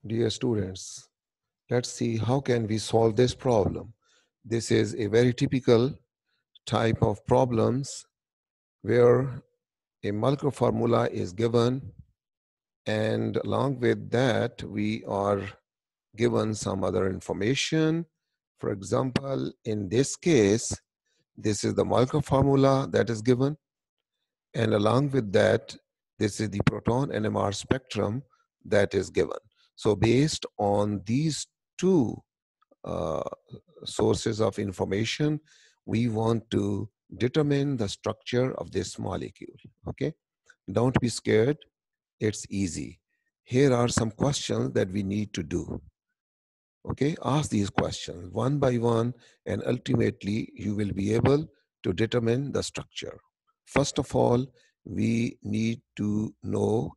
Dear students, let's see how can we solve this problem. This is a very typical type of problems where a molecular formula is given, and along with that we are given some other information. For example, in this case, this is the molecular formula that is given, and along with that, this is the proton NMR spectrum that is given. So based on these two uh, sources of information, we want to determine the structure of this molecule. Okay, don't be scared, it's easy. Here are some questions that we need to do. Okay, ask these questions one by one, and ultimately you will be able to determine the structure. First of all, we need to know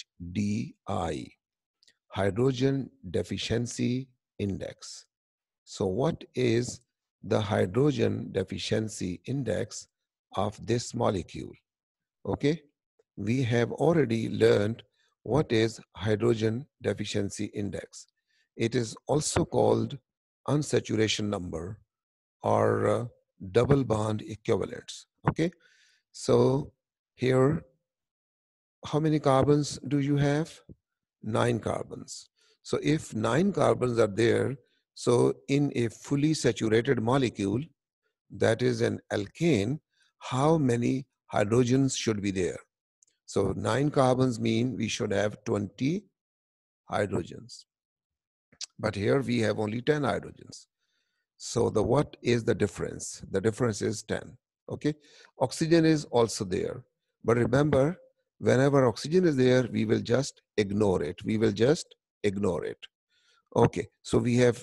HDI, hydrogen deficiency index. So what is the hydrogen deficiency index of this molecule? Okay, we have already learned what is hydrogen deficiency index. It is also called unsaturation number or double bond equivalence. Okay, so here, how many carbons do you have? 9 carbons. So if 9 carbons are there, so in a fully saturated molecule, that is an alkane, how many hydrogens should be there? So 9 carbons mean we should have 20 hydrogens. But here we have only 10 hydrogens. So the what is the difference? The difference is 10. Okay. Oxygen is also there. But remember, whenever oxygen is there, we will just ignore it. We will just ignore it. Okay. So we have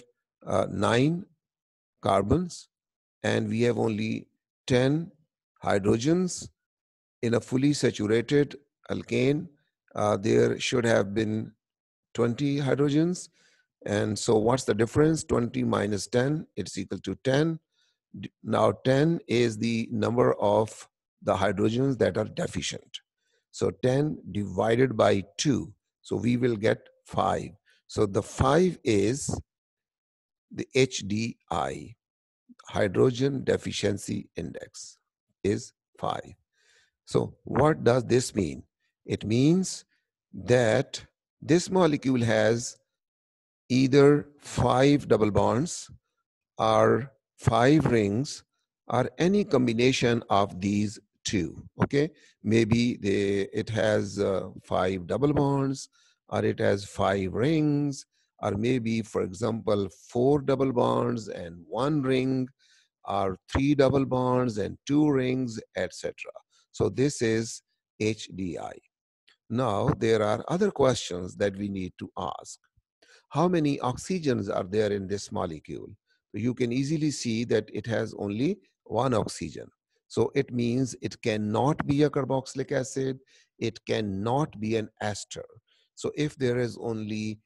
9 carbons and we have only 10 hydrogens in a fully saturated alkane. There should have been 20 hydrogens. And so what's the difference? 20 minus 10, it's equal to 10. Now 10 is the number of the hydrogens that are deficient. So 10 divided by 2. So we will get 5. So the 5 is the HDI, hydrogen deficiency index, is 5. So what does this mean? It means that this molecule has either 5 double bonds or 5 rings or any combination of these two. Okay, maybe it has 5 double bonds, or it has 5 rings, or maybe, for example, 4 double bonds and 1 ring, or 3 double bonds and 2 rings, etc. So this is HDI. Now there are other questions that we need to ask. How many oxygens are there in this molecule? So you can easily see that it has only 1 oxygen. So it means it cannot be a carboxylic acid. It cannot be an ester. So if there is only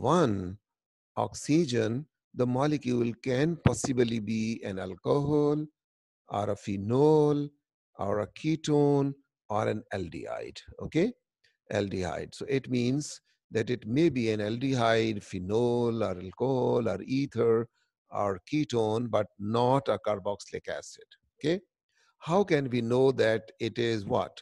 1 oxygen, the molecule can possibly be an alcohol or a phenol or a ketone or an aldehyde. Okay, aldehyde. So it means that it may be an aldehyde, phenol, or alcohol, or ether, or ketone, but not a carboxylic acid. Okay. How can we know that it is what?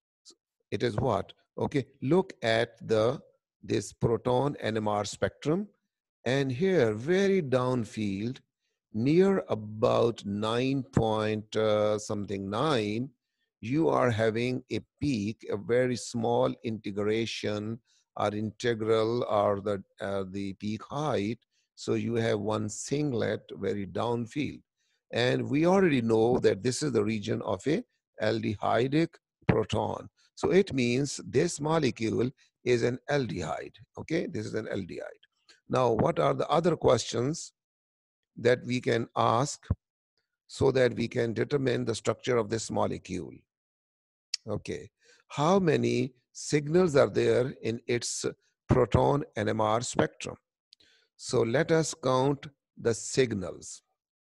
It is what? Okay. Look at this proton NMR spectrum, and here, very downfield, near about 9 point something 9, you are having a peak, a very small integration or integral, or the peak height. So you have one singlet very downfield. And we already know that this is the region of a aldehydic proton. So it means this molecule is an aldehyde. Okay, this is an aldehyde. Now, what are the other questions that we can ask so that we can determine the structure of this molecule? Okay, how many signals are there in its proton NMR spectrum? So let us count the signals.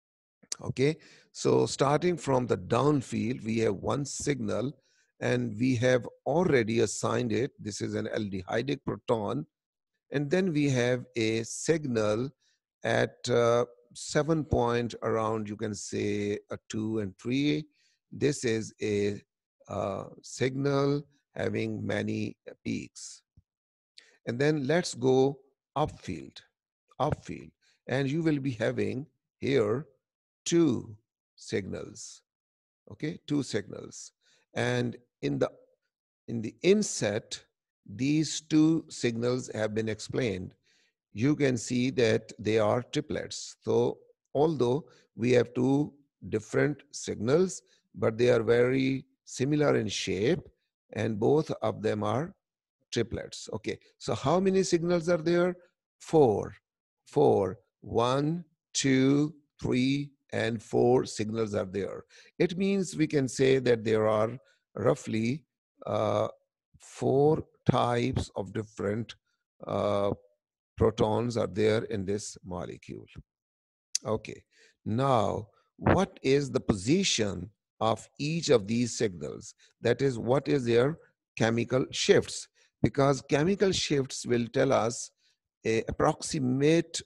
Okay, so starting from the downfield, we have 1 signal, and we have already assigned it. This is an aldehydic proton, And then we have a signal at 7 point around, you can say, a 2 and 3. This is a signal having many peaks. And then let's go upfield, upfield. And you will be having here two signals, okay, two signals. And in the inset, these two signals have been explained. You can see that they are triplets. So although we have two different signals, but they are very similar in shape, and both of them are triplets. Okay, so how many signals are there? Four. Four. One, two, three, and four signals are there. It means we can say that there are roughly uh, four types of different uh, protons are there in this molecule. Okay, now what is the position of each of these signals? That is, what is their chemical shifts? Because chemical shifts will tell us a approximate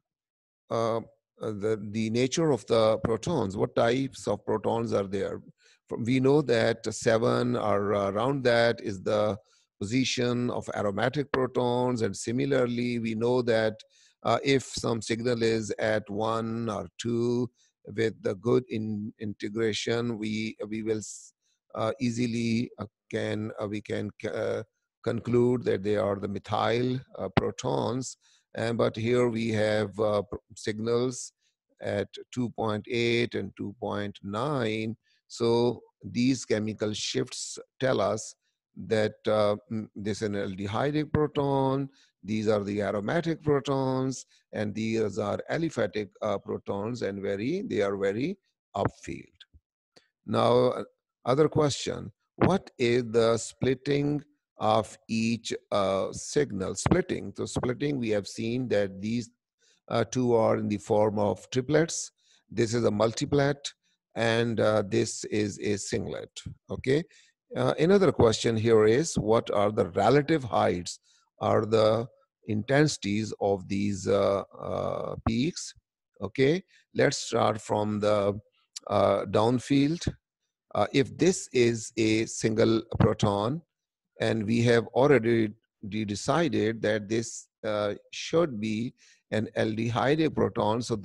the nature of the protons, what types of protons are there. We know that 7 or around that is the position of aromatic protons, and similarly we know that if some signal is at 1 or 2 with the good integration, we will easily can we can conclude that they are the methyl protons. But here we have signals at 2.8 and 2.9. So these chemical shifts tell us that this is an aldehydic proton, these are the aromatic protons, and these are aliphatic protons, and they are very upfield. Now, other question, what is the splitting of each signal? Splitting, so splitting, we have seen that these two are in the form of triplets. This is a multiplet, and this is a singlet, okay? Another question here is, what are the relative heights, are the intensities of these peaks? Okay, let's start from the downfield. If this is a single proton, and we have already decided that this should be an aldehyde proton, so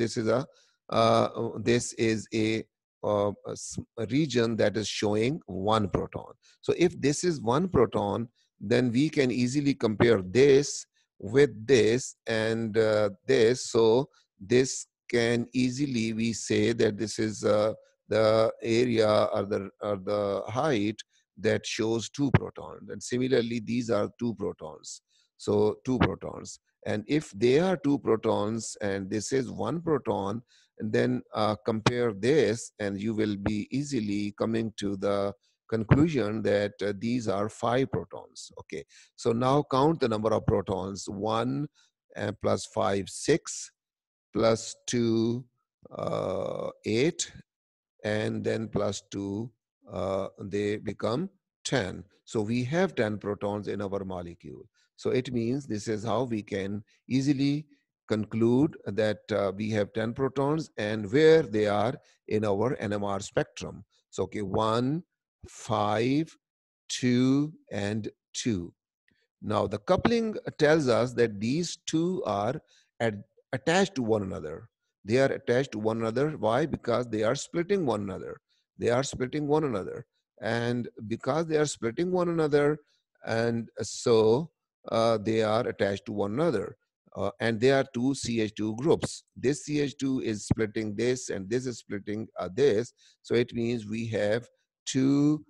this is a region that is showing one proton. So if this is one proton, then we can easily compare this with this and this. So this can easily, we say that this is the area or the height that shows two protons. And similarly, these are two protons. So two protons. And if they are two protons and this is one proton, and then compare this, and you will be easily coming to the conclusion that these are five protons. Okay, so now count the number of protons. 1 plus 5, 6, plus 2, 8, and then plus 2, they become 10. So we have 10 protons in our molecule. So it means this is how we can easily conclude that we have 10 protons and where they are in our NMR spectrum. So okay, 1, 5, 2, and 2. Now, the coupling tells us that these two are attached to one another. They are attached to one another. Why? Because they are splitting one another. They are splitting one another. And because they are splitting one another, and so they are attached to one another. And they are two CH2 groups. This CH2 is splitting this, and this is splitting this. So it means we have two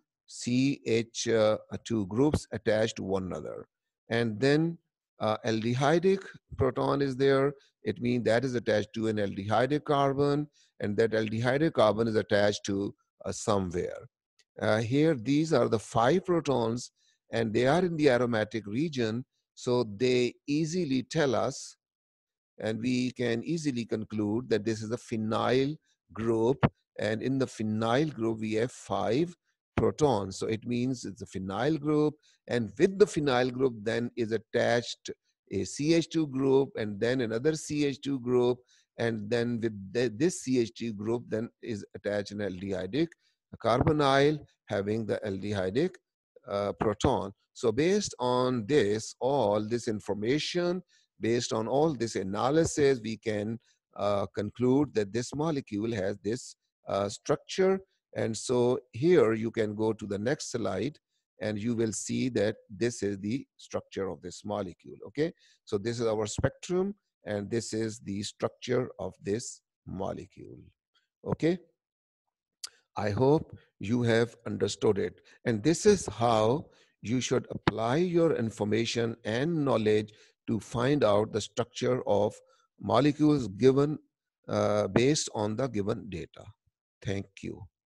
CH2 groups attached to one another. And then aldehydic proton is there. It means that is attached to an aldehydic carbon, and that aldehydic carbon is attached to somewhere. Here, these are the five protons, and they are in the aromatic region, so they easily tell us, and we can easily conclude that this is a phenyl group, and in the phenyl group we have five protons. So it means it's a phenyl group, and with the phenyl group then is attached a CH2 group, and then another CH2 group, and then with this CH2 group then is attached an aldehydic carbonyl having the aldehydic proton. So based on this, all this information, based on all this analysis, we can conclude that this molecule has this structure. And so here you can go to the next slide and you will see that this is the structure of this molecule. Okay, so this is our spectrum and this is the structure of this molecule. Okay, I hope you have understood it. And this is how you should apply your information and knowledge to find out the structure of molecules given based on the given data. Thank you.